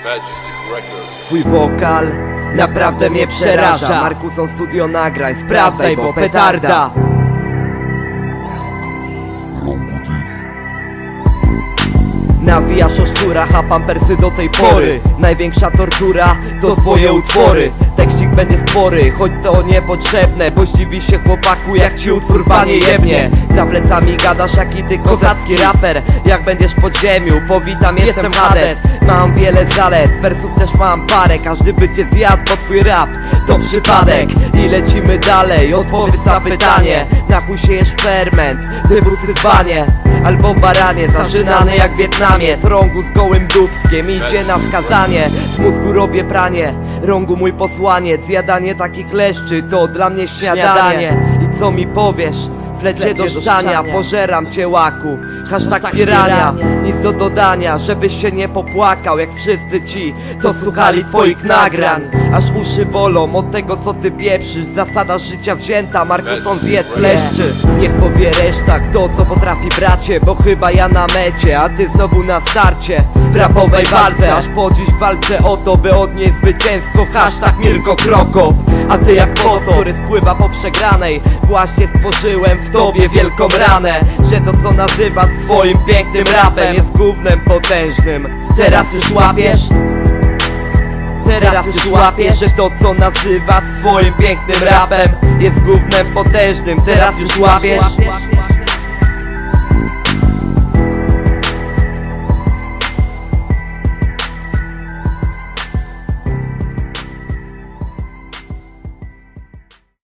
Twój wokal naprawdę mnie przeraża. Markuson studio nagrań, sprawdzaj, bo petarda. Nawijasz o szczurach, a pampersy do tej pory. Największa tortura to twoje utwory. Tekstik będzie spory, choć to niepotrzebne, bo zdziwi się chłopaku, jak ci utwór panie jebnie. Za plecami gadasz jaki ty kozacki raper. Jak będziesz w podziemiu, powitam, jestem Hades. Mam wiele zalet, wersów też mam parę. Każdy by cię zjadł, bo twój rap to przypadek. I lecimy dalej, odpowiedz na pytanie. Na chuj siejesz ferment, wybusy dzbanie albo baranie, zażynany jak w Wietnamie. Rągu z gołym dupskiem idzie na skazanie. Z mózgu robię pranie, rągu mój posłaniec. Zjadanie takich leszczy to dla mnie śniadanie. I co mi powiesz? Wlecie do szczania, pożeram cię łaku. Hashtag pirania, nic do dodania, żebyś się nie popłakał jak wszyscy ci, co słuchali twoich nagrań. Aż uszy bolą od tego, co ty pieprzysz. Zasada życia wzięta, Markuson zjedz leszczy. Niech powie reszta, kto co potrafi bracie, bo chyba ja na mecie, a ty znowu na starcie. W rapowej walce, aż po dziś walczę o to, by odnieść zwycięstwo. Hashtag Mirko Krokop. A ty jak motor, który spływa po przegranej. Właśnie stworzyłem w tobie wielką ranę, że to co nazywasz swoim pięknym rapem jest gównem potężnym. Teraz już łapiesz? Teraz już łapiesz, że to co nazywasz swoim pięknym rapem jest gównem potężnym. Teraz już łapiesz?